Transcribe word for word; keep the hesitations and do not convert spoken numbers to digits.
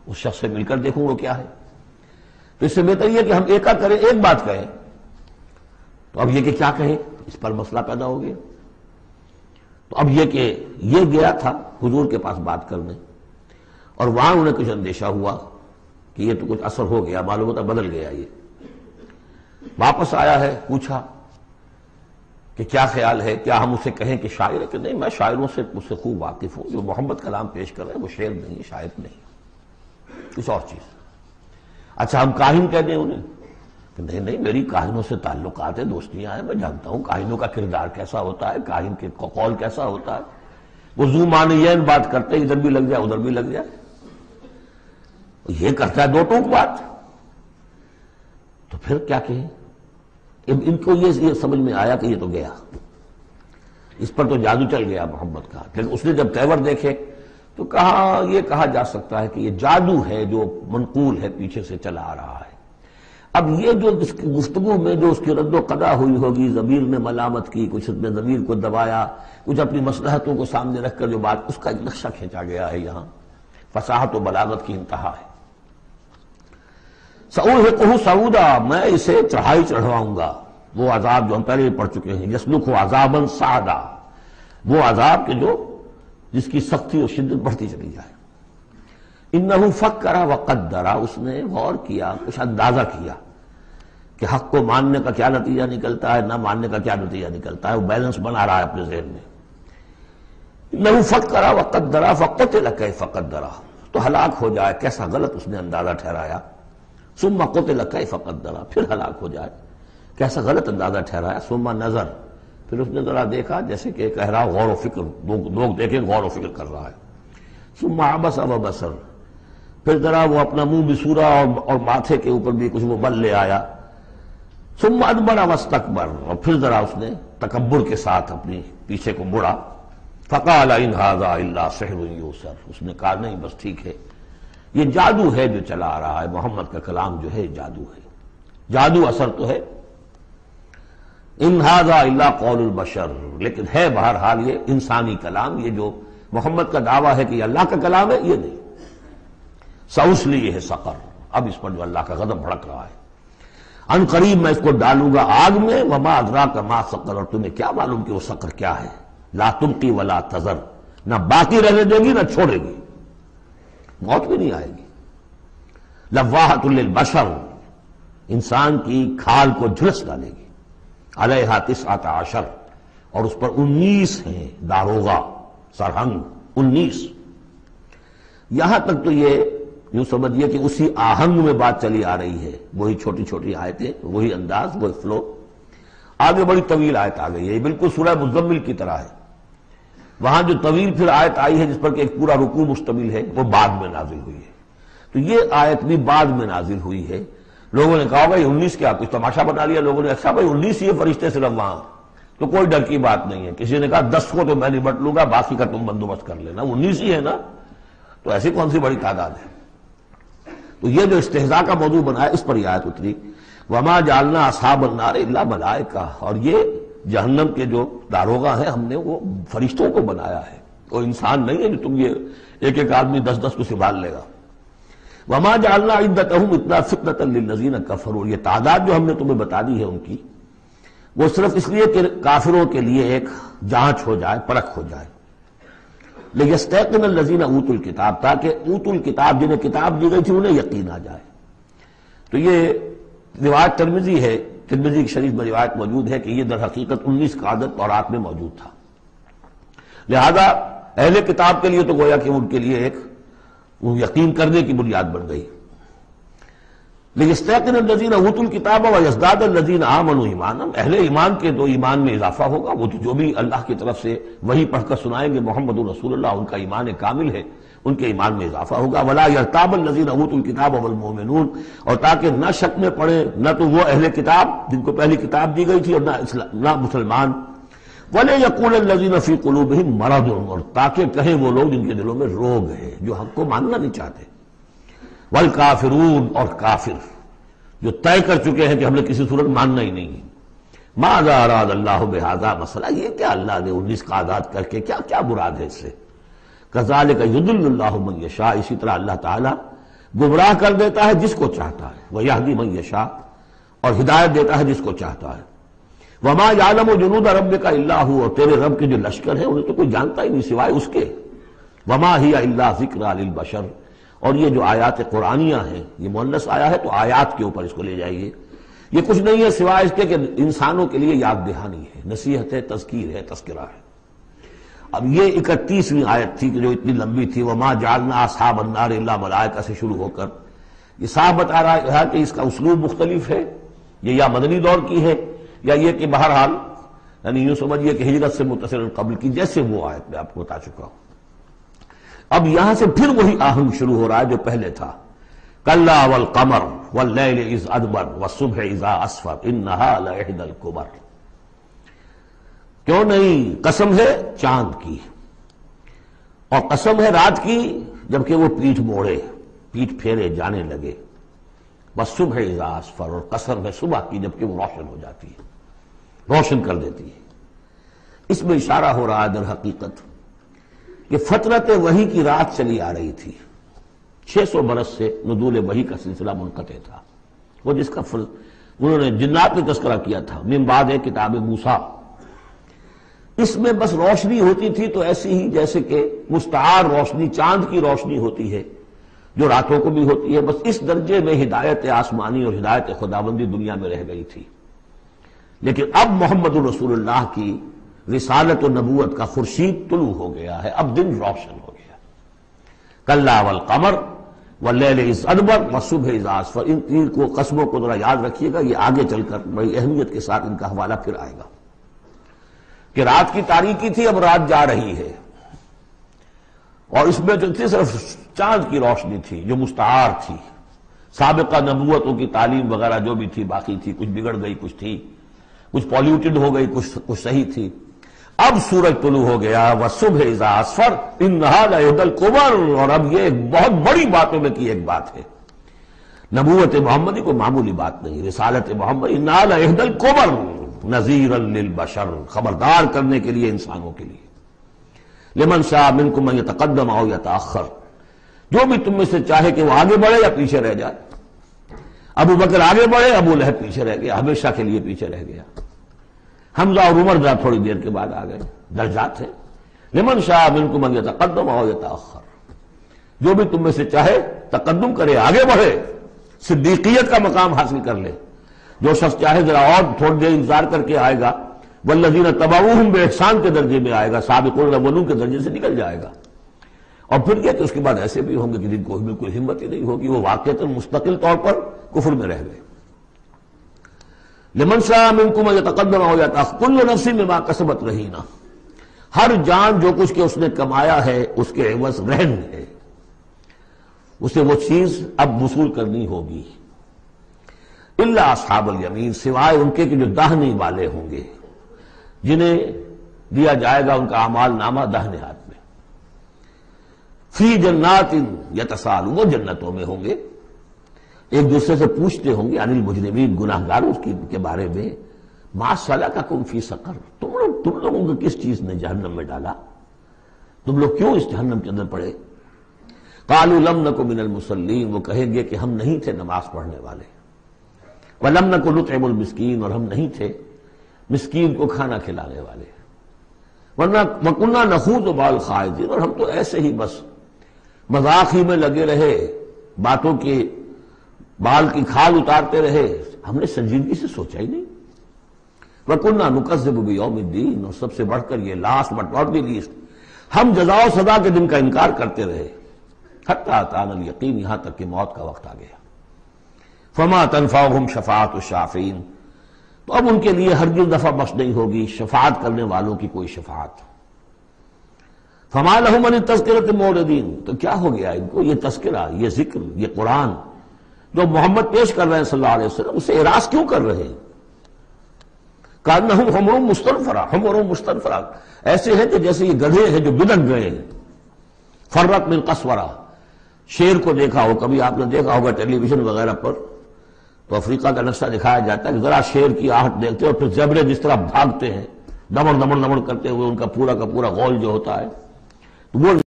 اس شخص سے مل کر دیکھوں وہ کیا ہے. تو اس سے بہتر یہ کہ ہم ایکا کریں، ایک بات کہیں. تو اب یہ کہ کیا کہیں، اس پر مسئلہ پیدا ہو گیا. تو اب یہ کہ یہ گیا تھا حضور کے پاس بات کرنے، اور وہاں انہیں کچھ اندیشہ ہوا کہ یہ تو کچھ اثر ہو گیا، معلوم ہوتا بدل گیا. یہ واپس آیا ہے، پوچھا کہ کیا خیال ہے، کیا ہم اسے کہیں کہ شاعر ہے؟ کہ نہیں، میں شاعروں سے مجھ سے خوب واقف ہوں، جو محمد کلام پیش کر رہے ہیں وہ شعر نہیں، شاعر نہیں، کچھ اور چیز. اچھا ہم کاہن کہہ دیں انہیں؟ کہ نہیں نہیں، میری کاہنوں سے تعلقات ہیں، دوستیاں ہیں، میں جانتا ہوں کاہنوں کا کردار کیسا ہوتا ہے، کاہن کے قول کیسا ہوتا ہے. وہ زو معنیین بات کرتے، ادھر بھی لگ جائے ادھر بھی لگ جائے. یہ کرتا ہے دو ٹوک بات. تو پھر کیا کہیں؟ ان کو یہ سمجھ میں آیا کہ یہ تو گیا، اس پر تو جادو چل گیا محمد کا. لیکن اس نے جب تیور دیکھے تو کہا یہ کہا جا سکتا ہے کہ یہ جادو ہے جو منقول ہے، پیچھے سے چلا آ رہا ہے. اب یہ جو اس کی گفتگو میں جو اس کی رد و قدا ہوئی ہوگی، ضمیر نے ملامت کی، کچھ اس نے ضمیر کو دبایا، کچھ اپنی مصلحتوں کو سامنے رکھ کر جو بات، اس کا ایک نقشہ کھینچا گیا ہے. یہاں فصاحت و بلاغت کی انتہا ہے. سأرهقه صعودا، میں اسے چڑھائی چڑھواؤں گا. وہ عذاب جو ہم پہلے پڑھ چکے ہیں، یسلکہ عذابا صعدا، وہ عذاب کے جو جس کی سختی اور شدت بڑھتی چلی جائے. انہ فکر وقدر، اس نے غور کیا، کچھ اندازہ کیا کہ حق کو ماننے کا کیا نتیجہ نکلتا ہے، نہ ماننے کا کیا نتیجہ نکلتا ہے. وہ بیلنس بنا رہا ہے اپنے ذہن میں. انہ فکر وقدر فقتل کیف قدر، تو ہلاک ہو جائے، کیسا غلط اس نے اندازہ ٹھہرایا. ثم قتل کیف قدر، پھر ہلاک ہو جائے، کیسا غلط اندازہ ٹھہرایا. ثم نظر، پھر اس نے ذرا دیکھا، جیسے کہ کہہ رہا غور و فکر، لوگ دیکھیں غور و فکر کر رہا ہے. ثم عبس وبصر، پھر ذرا وہ اپنا منہ بسورا اور, اور ماتھے کے اوپر بھی کچھ وہ بل لے آیا. ثم ادبر واستکبر، اور پھر ذرا اس نے تکبر کے ساتھ اپنی پیچھے کو مڑا. فقال ان ھذا الا سحر یؤثر، اس نے کہا نہیں بس ٹھیک ہے، یہ جادو ہے جو چلا آ رہا ہے، محمد کا کلام جو ہے جادو ہے، جادو اثر تو ہے. ان ھذا الا قول البشر، لیکن ہے بہرحال یہ انسانی کلام. یہ جو محمد کا دعویٰ ہے کہ یہ اللہ کا کلام ہے، یہ نہیں. سأصلیہ ہے سقر، اب اس پر جو اللہ کا غضب بھڑک رہا ہے. ان قریب میں اس کو ڈالوں گا آگ میں. وما ادراک ما سقر، اور تمہیں کیا معلوم کہ وہ سقر کیا ہے. لا تبقی ولا تذر، نہ باقی رہنے دے گی نہ چھوڑے گی، موت بھی نہیں آئے گی. لواحۃ للبشر، انسان کی کھال کو جھلس ڈالے گی. علیہا تسعۃ عشر، اور اس پر انیس ہیں داروغہ، سرہنگ انیس. یہاں تک تو یہ یوں سمجھیے کہ اسی آہنگ میں بات چلی آ رہی ہے، وہی چھوٹی چھوٹی آیتیں، وہی انداز، وہی فلو. آگے بڑی طویل آیت آ گئی ہے، یہ بالکل سورہ مزمل کی طرح ہے. وہاں جو طویل پھر آیت آئی ہے جس پر کہ ایک پورا رکوع مشتمل ہے، وہ بعد میں نازل ہوئی ہے. تو یہ آیت بھی بعد میں نازل ہوئی ہے. لوگوں نے کہا بھائی انیس کیا، کچھ تماشا بنا لیا لوگوں نے. اچھا بھائی انیس یہ فرشتے صرف وہاں، تو کوئی ڈر کی بات نہیں ہے. کسی نے کہا دس کو تو میں نبٹ لوں گا، باقی کا تم بندوبست کر لینا، انیس ہی ہے نا، تو ایسی کون سی بڑی تعداد ہے. تو یہ جو استہزاء کا موضوع بنا ہے، اس پر یہ آیت اتری. وما جعلنا اصحاب النار الا ملائکہ، اور یہ جہنم کے جو داروغہ ہیں ہم نے وہ فرشتوں کو بنایا ہے، کوئی انسان نہیں ہے جو تم یہ ایک ایک آدمی دس دس کو سنبھال لے گا. وما جعلنا عدتهم اتنا فتنة للذین کفروا، یہ تعداد جو ہم نے تمہیں بتا دی ہے ان کی، وہ صرف اس لیے کہ کافروں کے لیے ایک جانچ ہو جائے، پرکھ ہو جائے. لیستیقن الذین اوتوا الکتاب، تاکہ اوتوا الکتاب جنہیں کتاب دی گئی تھی انہیں یقین آ جائے. تو یہ روایت ترمذی ہے، ترمذی شریف میں روایت موجود ہے کہ یہ در حقیقت انیس کا عدد تورات میں موجود تھا. لہذا اہل کتاب کے لیے تو گویا کہ ان کے لیے ایک یقین کرنے کی بنیاد بن گئی. لیستیقن الذین اوتوا الکتاب ویزداد الذین آمنوا ایمانا، اہل ایمان کے تو ایمان میں اضافہ ہوگا. وہ تو جو بھی اللہ کی طرف سے وہی پڑھ کر سنائیں گے محمد رسول اللہ، ان کا ایمان کامل ہے، ان کے ایمان میں اضافہ ہوگا. ولا یرتاب الذین اوتوا الکتاب والمؤمنون، اور تاکہ نہ شک میں پڑے نہ تو وہ اہل کتاب جن کو پہلی کتاب دی گئی تھی اور نہ نہ مسلمان. وَلَيَقُولَ الَّذِينَ فِي قُلُوبِهِم مَرَضٌ، اور تاکہ کہیں وہ لوگ جن کے دلوں میں روگ ہے، جو حق کو ماننا نہیں چاہتے. والکافرون، اور کافر جو طے کر چکے ہیں کہ ہم نے کسی صورت ماننا ہی نہیں ہے. ماذا اراد اللہ بہذا، مسئلہ یہ کیا اللہ نے انیس کا آزاد کر کے کیا کیا مراد ہے اس سے. کذالک یضل اللہ من یشاء، اسی طرح اللہ تعالیٰ گمراہ کر دیتا ہے جس کو چاہتا ہے، وَيَهْدِي مَن يَشَاءُ، اور ہدایت دیتا ہے جس کو چاہتا ہے۔ وَمَا يَعْلَمُ جُنُودَ رَبِّكَ إِلَّا هُوَ، اور تیرے رب کے جو لشکر ہیں انہیں تو کوئی جانتا ہی نہیں سوائے اس کے۔ وَمَا هِيَ إِلَّا ذِكْرَىٰ لِلْبَشَرِ، اور یہ جو آیات قرآنیہ ہیں، یہ مؤنث آیا ہے تو آیات کے اوپر اس کو لے جائیے، یہ کچھ نہیں ہے سوائے اس کے کہ انسانوں کے لیے یاد دہانی ہے، نصیحت ہے، تذکیر ہے، تذکرہ ہے۔ اب یہ اکتیسویں آیت تھی کہ جو اتنی لمبی تھی، وما جعلنا اصحاب النار الا ملائکہ سے شروع ہو کر یہ صاحب بتا رہا ہے کہ اس کا اسلوب مختلف ہے، یہ یا مدنی دور کی ہے یا یہ کہ بہرحال یعنی یوں سمجھیے کہ ہجرت سے متصل قبل کی، جیسے وہ آیت میں آپ کو بتا چکا ہوں۔ اب یہاں سے پھر وہی آہنگ شروع ہو رہا ہے جو پہلے تھا، کلا والقمر واللیل اذ ادبر والصبح اذا اسفر انہا لإحدی الکبر، کیوں نہیں، قسم ہے چاند کی، اور قسم ہے رات کی جبکہ وہ پیٹھ موڑے، پیٹھ پھیرے جانے لگے، بس صبح اذا اسفر، اور قسم ہے صبح کی جبکہ وہ روشن ہو جاتی ہے، روشن کر دیتی ہے۔ اس میں اشارہ ہو رہا ہے در حقیقت کہ فترت وحی کی رات چلی آ رہی تھی، چھ سو برس سے نزول وحی کا سلسلہ منقطع تھا، وہ جس کا فرض انہوں نے جنات میں تذکرہ کیا تھا، من بعد کتاب موسیٰ، اس میں بس روشنی ہوتی تھی تو ایسی ہی جیسے کہ مستعار روشنی چاند کی روشنی ہوتی ہے جو راتوں کو بھی ہوتی ہے، بس اس درجے میں ہدایت آسمانی اور ہدایت خداوندی دنیا میں رہ گئی تھی۔ لیکن اب محمد الرسول اللہ کی رسالت و نبوت کا خورشید طلوع ہو گیا ہے، اب دن روشن ہو گیا۔ کلا والقمر واللیل اذ ادبر والصبح اذا اسفر، ان تین کو قسموں کو ذرا یاد رکھیے گا، یہ آگے چل کر بڑی اہمیت کے ساتھ ان کا حوالہ پھر آئے گا کہ رات کی تاریکی تھی، اب رات جا رہی ہے، اور اس میں جو تھی صرف چاند کی روشنی تھی جو مستعار تھی، سابقہ نبوتوں کی تعلیم وغیرہ جو بھی تھی باقی تھی، کچھ بگڑ گئی، کچھ تھی، کچھ پولیوٹڈ ہو گئی، کچھ کچھ صحیح تھی۔ اب سورج طلوع ہو گیا، والصبح اذا اسفر انہا لإحدی الکبر، اور اب یہ ایک بہت بڑی باتوں میں کی ایک بات ہے، نبوت محمدی کو معمولی بات نہیں، رسالت محمد انہا لإحدی الکبر نذیرا للبشر، خبردار کرنے کے لیے انسانوں کے لیے، لمن شاء منکم ان یتقدم او یتأخر، جو بھی تم میں سے چاہے کہ وہ آگے بڑھے یا پیچھے رہ جائے۔ ابو بکر آگے بڑھے، ابو لہب پیچھے رہ گیا، ہمیشہ کے لیے پیچھے رہ گیا۔ حمزہ اور عمر ذرا تھوڑی دیر کے بعد آ گئے، درجات ہیں، لمن شاء منکم ان یتقدم او یتأخر، جو بھی تم میں سے چاہے تقدم کرے، آگے بڑھے، صدیقیت کا مقام حاصل کر لے، جو شخص چاہے ذرا اور تھوڑی دیر انتظار کر کے آئے گا، والذین تبعوہم بإحسان کے درجے میں آئے گا، سابقون الاولون کے درجے سے نکل جائے گا۔ اور پھر کیا کہ اس کے بعد ایسے بھی ہوں گے کہ جن کو بالکل ہمت ہی نہیں ہوگی، وہ واقعتاً مستقل طور پر کفر میں رہ گئے۔ لمن شاء منکم ان یتقدم او یتأخر کل نفس بما کسبت رہینہ، ہر جان جو کچھ کہ اس نے کمایا ہے اس کے عوض رہن ہے، اسے وہ چیز اب وصول کرنی ہوگی، الا اصحاب الیمین، سوائے ان کے کہ جو داہنے والے ہوں گے، جنہیں دیا جائے گا ان کا اعمال نامہ داہنے ہاتھ میں، فی جنات یتساءلون، وہ جنتوں میں ہوں گے، ایک دوسرے سے پوچھتے ہوں گے، عن المجرمین، گناہ گاروں کے بارے میں، ما سلککم فی سقر، تم لوگ تم لوگوں کو کس چیز نے جہنم میں ڈالا، تم لوگ کیوں اس جہنم کے اندر پڑے؟ قالوا لم نک من المصلین، وہ کہیں گے کہ ہم نہیں تھے نماز پڑھنے والے، وَلَمْ نَكُ نُطْعِمُ الْمِسْكِينَ، اور ہم نہیں تھے مسکین کو کھانا کھلانے والے، ورنہ وَكُنَّا نَخُوضُ مَعَ الْخَائِضِينَ، اور ہم تو ایسے ہی بس مذاق ہی میں لگے رہے، باتوں کے بال کی کھال اتارتے رہے، ہم نے سنجیدگی سے سوچا ہی نہیں۔ وَكُنَّا نُكَذِّبُ بِيَوْمِ الدِّينِ، اور سب سے بڑھ کر یہ last but not the least, ہم جزا و سزا کے دن کا انکار کرتے رہے، حتیٰ أَتَانَا الْيَقِينُ، یہاں تک کہ موت کا وقت آ گیا۔ فما تنفعهم شفاعت الشافعین، تو اب ان کے لیے ہرگز نفع بخش نہیں ہوگی شفاعت کرنے والوں کی کوئی شفاعت۔ فما لهم عن التذکرۃ معرضین، تو کیا ہو گیا ان کو، یہ تذکرہ، یہ ذکر، یہ قرآن جو محمد پیش کر رہے ہیں صلی اللہ علیہ وسلم، اسے اعراض کیوں کر رہے ہیں؟ کانہم حمر مستنفرہ، حمر مستنفرہ، ایسے ہیں کہ جیسے یہ گدھے ہیں جو بدک گئے ہیں، فرت من قسورہ، شیر کو دیکھا ہو، کبھی آپ نے دیکھا ہوگا ٹیلی ویژن وغیرہ پر، تو افریقہ کا نقشہ دکھایا جاتا ہے کہ ذرا شیر کی آہٹ دیکھتے اور پھر زیبرے جس طرح بھاگتے ہیں دمڑ دمڑ دمڑ کرتے ہوئے، ان کا پورا کا پورا غول جو ہوتا ہے وہ